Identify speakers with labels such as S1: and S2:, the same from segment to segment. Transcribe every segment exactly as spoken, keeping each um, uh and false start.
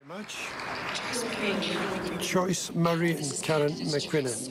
S1: Much. Joyce, Murray, and Karen McCrimmon.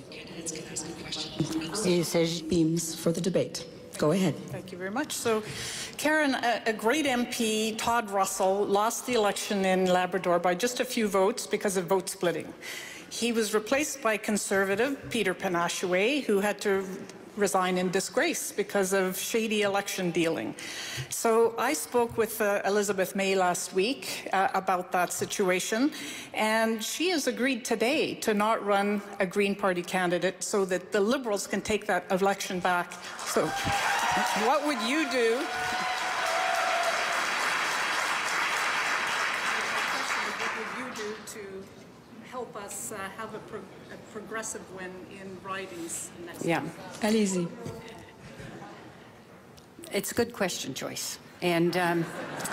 S2: Il s'agit beams for the debate. Go ahead.
S3: Thank you very much. So, Karen, a, a great M P, Todd Russell, lost the election in Labrador by just a few votes because of vote splitting. He was replaced by Conservative Peter Panashue, who had to resign in disgrace because of shady election dealing. So I spoke with uh, Elizabeth May last week uh, about that situation, and she has agreed today to not run a Green Party candidate so that the Liberals can take that election back. So what would you do? What would you do to help us uh, have a, pro a progressive win in ridings next
S4: yeah.
S3: time?
S2: Allez-y.
S4: It's a good question, Joyce. And um,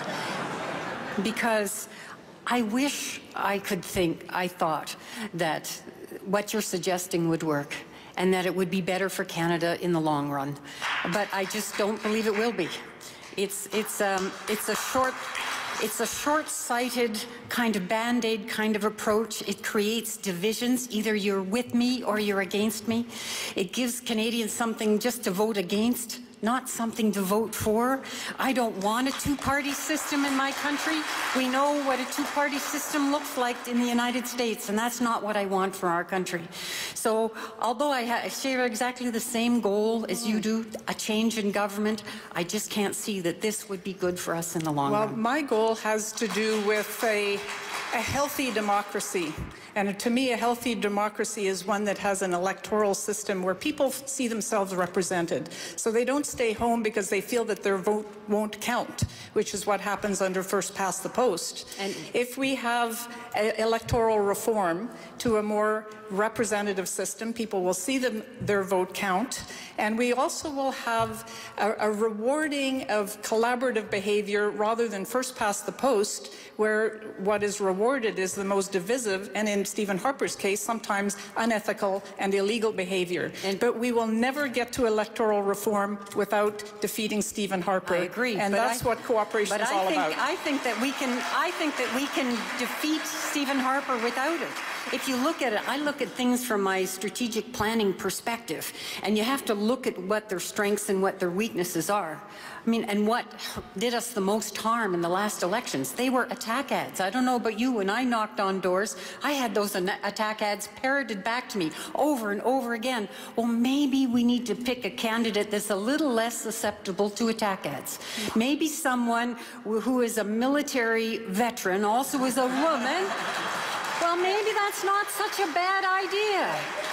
S4: because I wish I could think, I thought that what you're suggesting would work and that it would be better for Canada in the long run. But I just don't believe it will be. It's, it's, um, it's a short... It's a short-sighted kind of Band-Aid kind of approach. It creates divisions. Either you're with me or you're against me. It gives Canadians something just to vote against, not something to vote for. I don't want a two-party system in my country. We know what a two-party system looks like in the United States, and that's not what I want for our country. So, although I, I share exactly the same goal as you do, a change in government, I just can't see that this would be good for us in the long
S3: well,
S4: run.
S3: Well, my goal has to do with a, a healthy democracy. And to me, a healthy democracy is one that has an electoral system where people see themselves represented. So they don't stay home because they feel that their vote won't count, which is what happens under first past the post. And if we have a electoral reform to a more representative system, people will see them, their vote count. And we also will have a, a rewarding of collaborative behavior rather than first past the post, where what is rewarded is the most divisive, and in Stephen Harper's case, sometimes unethical and illegal behavior. And but we will never get to electoral reform without defeating Stephen Harper.
S4: I agree,
S3: and that's I, what cooperation is
S4: I
S3: all
S4: think,
S3: about.
S4: I think that we can. I think that we can defeat Stephen Harper without it. If you look at it, I look at things from my strategic planning perspective, and you have to look at what their strengths and what their weaknesses are. I mean, and what did us the most harm in the last elections? They were attack ads. I don't know about you, when I knocked on doors, I had those attack ads parroted back to me over and over again. Well, maybe we need to pick a candidate that's a little less susceptible to attack ads. Maybe someone who is a military veteran, also is a woman. Well, maybe that's not such a bad idea.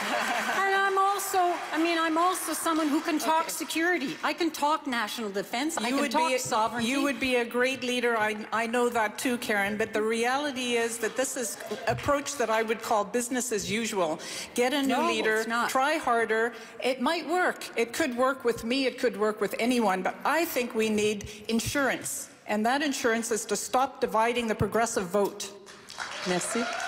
S4: And I'm also, I mean, I'm also someone who can talk okay. security. I can talk national defense. You I can would talk be a, sovereignty.
S3: You would be a great leader. I, I know that too, Karen. But the reality is that this is an approach that I would call business as usual. Get a new
S4: no,
S3: leader, try harder. It might work. It could work with me. It could work with anyone. But I think we need insurance. And that insurance is to stop dividing the progressive vote.
S2: Merci.